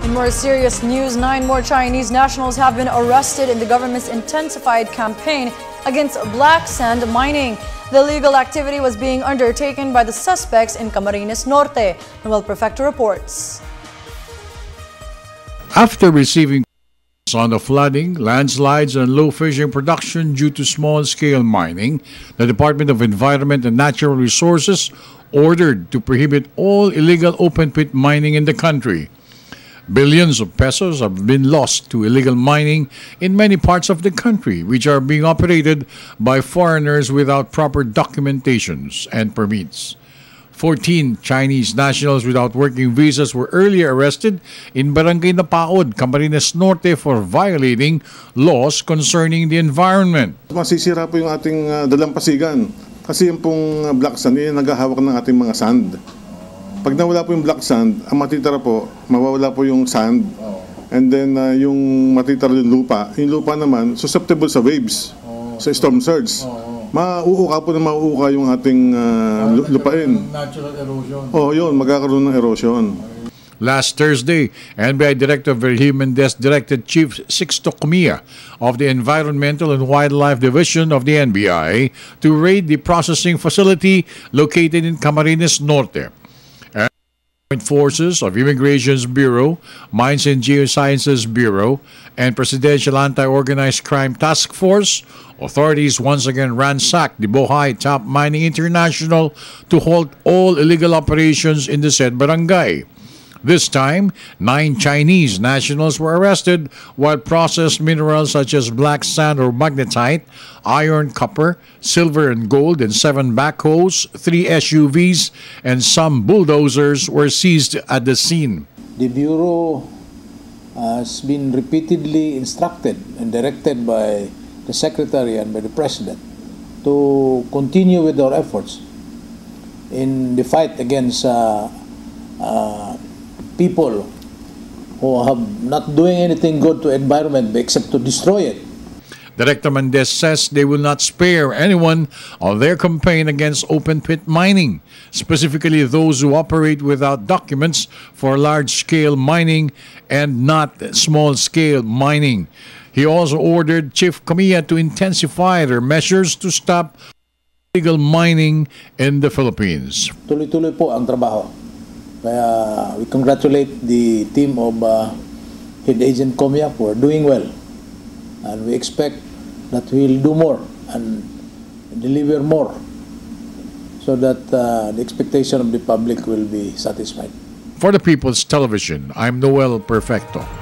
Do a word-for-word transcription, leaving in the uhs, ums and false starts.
In more serious news, nine more Chinese nationals have been arrested in the government's intensified campaign against black sand mining. The illegal activity was being undertaken by the suspects in Camarines Norte. Noel Perfecto reports. After receiving on the flooding, landslides, and low fishing production due to small-scale mining, the Department of Environment and Natural Resources ordered to prohibit all illegal open-pit mining in the country. Billions of pesos have been lost to illegal mining in many parts of the country, which are being operated by foreigners without proper documentations and permits. fourteen Chinese nationals without working visas were earlier arrested in Barangay Napaod, Camarines Norte for violating laws concerning the environment. Masisira po yung ating uh, dalampasigan kasi yung pong uh, black sand yung naghahawak ng ating mga sand. Pag nawala po yung black sand, ang matitira po, mawawala po yung sand. And then uh, yung matitira yung lupa, yung lupa naman susceptible sa waves, sa storm surge. Mauuka po na mauuka yung ating uh, lupain. Natural erosion. Oh, yun, magkakaroon ng erosion. Last Thursday, N B I Director Virgil Mendez directed Chief Sixto Comia of the Environmental and Wildlife Division of the N B I to raid the processing facility located in Camarines Norte. Forces of Immigration's Bureau, Mines and Geosciences Bureau, and Presidential Anti-Organized Crime Task Force, authorities once again ransacked the Bohai Top Mining International to halt all illegal operations in the said barangay. This time, nine Chinese nationals were arrested, while processed minerals such as black sand or magnetite, iron, copper, silver, and gold, and seven backhoes, three S U Vs, and some bulldozers were seized at the scene. The Bureau has been repeatedly instructed and directed by the Secretary and by the President to continue with our efforts in the fight against uh, uh, people who have not doing anything good to environment except to destroy it. Director Mendez says they will not spare anyone on their campaign against open-pit mining, specifically those who operate without documents for large-scale mining and not small-scale mining. He also ordered Chief Comia to intensify their measures to stop illegal mining in the Philippines. Tuloy-tuloy po ang trabaho. Kaya we congratulate the team of uh, Head Agent Comia for doing well. And we expect that we will do more and deliver more so that uh, the expectation of the public will be satisfied. For the People's Television, I'm Noel Perfecto.